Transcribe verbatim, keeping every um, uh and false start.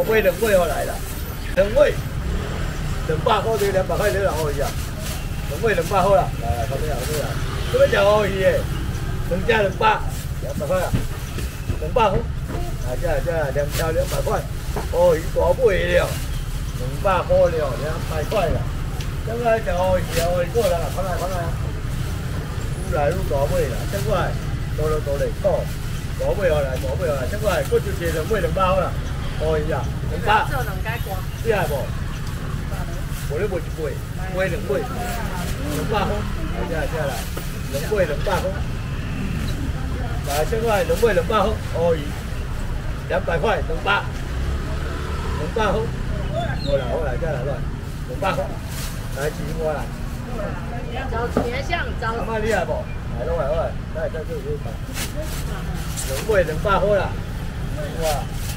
尾两尾好来啦，两尾两百块对两百块，你两好鱼啊？两尾两百好啦，来来，到尾啊，到尾啊，这边条好鱼诶，两只两百，两百块啊，两百块，啊，这这两条两百块，好鱼大尾了，两百块了，两百块啦，这个条好鱼条好鱼过来啦，看来看来，愈来愈大尾啦，这个多了多了好。 大尾好来，大尾好来，这过来，过就一两尾两百好啦，可以啊，两百。 做两解瓜。 你来无？无你卖一尾，尾两尾，两百块，来这来这来，两尾两百块。来，这过来两尾两百块，可以，两百块两百，两百块。好啦好啦，这来来，两百块，来钱我来。 找钱像找。 阿妈你来无？来，拢来，拢来，来，再做做看。两尾两百块啦，哇！